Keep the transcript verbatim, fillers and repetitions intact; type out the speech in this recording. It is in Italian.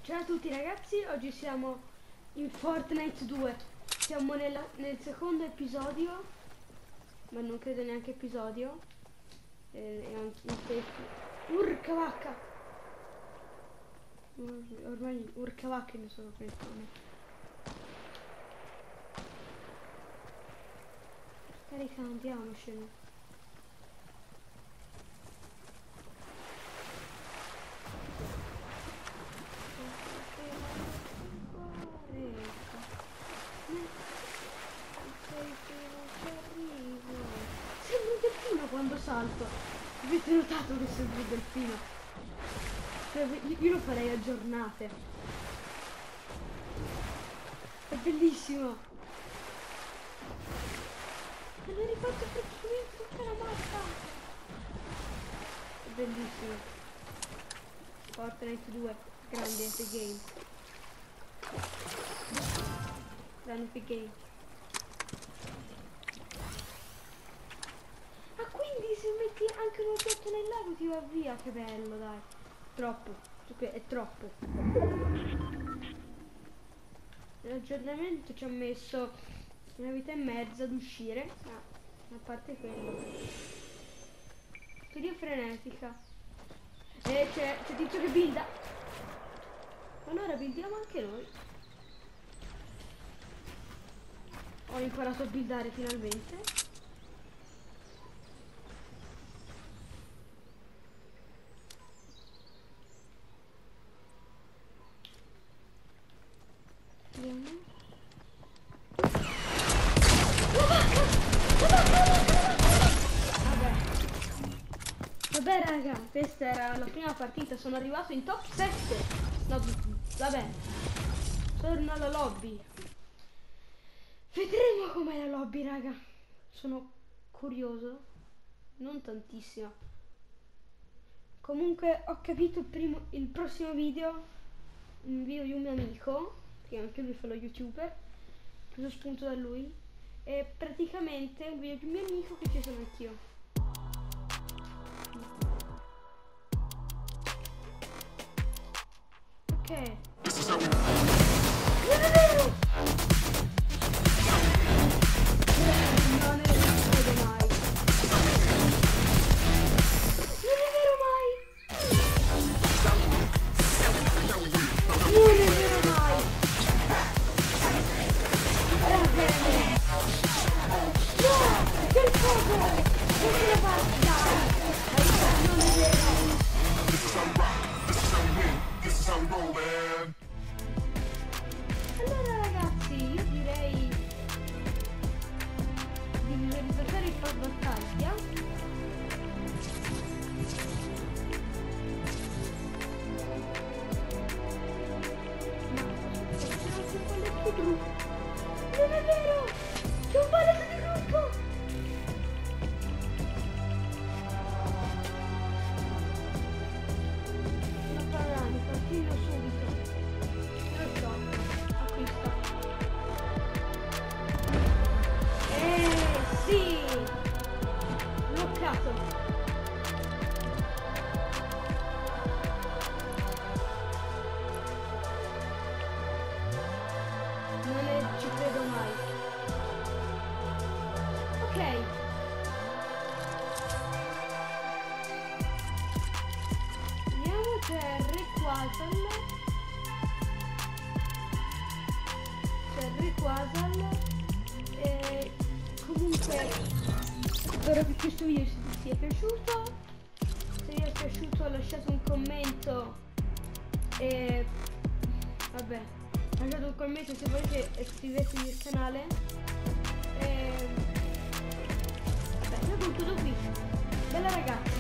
Ciao a tutti ragazzi, oggi siamo in Fortnite due. Siamo nella, nel secondo episodio, ma non credo neanche episodio. Eh, è un, un Urca vacca! Ormai urca vacche ne sono pensando. Carica, andiamocene. Sembra un delfino quando salto. Avete notato che sembra un delfino? Cioè, io lo farei a giornate. È bellissimo. Me l'ho rifatto praticamente tutta la mappa. È bellissimo. Fortnite due, grande Epic Game. Grande Epic Game. Ah, quindi se metti anche un oggetto nel lago ti va via, che bello, dai. Troppo, è troppo. L'aggiornamento ci ha messo una vita e mezza ad uscire. Ah, a parte quello. Studio frenetica. E c'è tizio che builda. Allora buildiamo anche noi. Ho imparato a buildare finalmente. Vabbè raga, questa era la prima partita, sono arrivato in top sette. No, vabbè, sono alla lobby. Vedremo com'è la lobby raga. Sono curioso, non tantissimo. Comunque ho capito il, primo, il prossimo video, un video di un mio amico, che anche lui fa lo youtuber, ho preso spunto da lui, e praticamente un video di un mio amico che ci sono anch'io. Ok. Non è vero! Non è vero mai. Non è vero mai! Non è vero mai! Era bene! No! Che il fuoco! Non ce la faccio! Non è vero! Allora ragazzi, io direi di visualizzare il pass battaglia. Ma c'è un palletto di gruppo. Non è vero! C'è un palletto di gruppo! Subito. Non so, acquista. Eh sì! Bloccato. Non è, ci credo mai. Ok. Vediamo, c'è Rayquaza. Quasal, e comunque spero che questo video vi sia piaciuto. Se vi è piaciuto lasciate un commento e vabbè, lasciate un commento se volete, iscrivetevi al canale e vabbè, io concludo qui. Bella ragazzi.